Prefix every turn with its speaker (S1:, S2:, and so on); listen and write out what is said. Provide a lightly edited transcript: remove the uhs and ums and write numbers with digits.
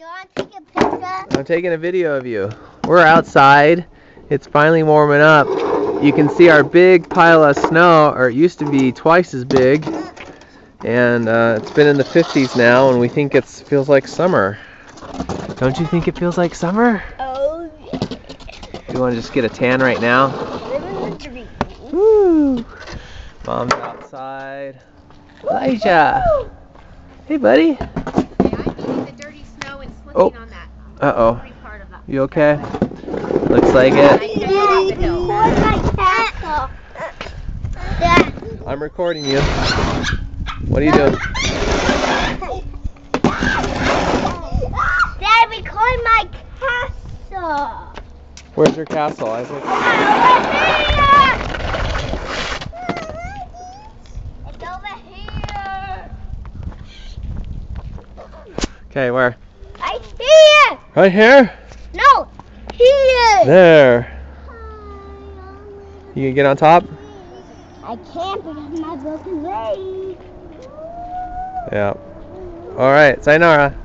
S1: Do you want to take a picture?
S2: I'm taking a video of you. We're outside. It's finally warming up. You can see our big pile of snow, or it used to be twice as big. And it's been in the 50s now, and we think it feels like summer. Don't you think it feels like summer?
S1: Oh, yeah.
S2: You want to just get a tan right now? Woo! Mom's outside. Elijah! Hey, buddy.
S3: I'm eating the dirty snow and slipping on that.
S2: Uh-oh.
S3: Part of that.
S2: You okay? Looks like it. I'm recording you. What are you doing?
S1: Dad, record my castle.
S2: Where's your castle, Isaac?
S1: It's over here.
S2: Okay, where?
S1: Right here.
S2: Right here?
S1: No, here.
S2: There. You can get on top?
S1: I can't because of my broken leg.
S2: Yeah. Alright, sayonara.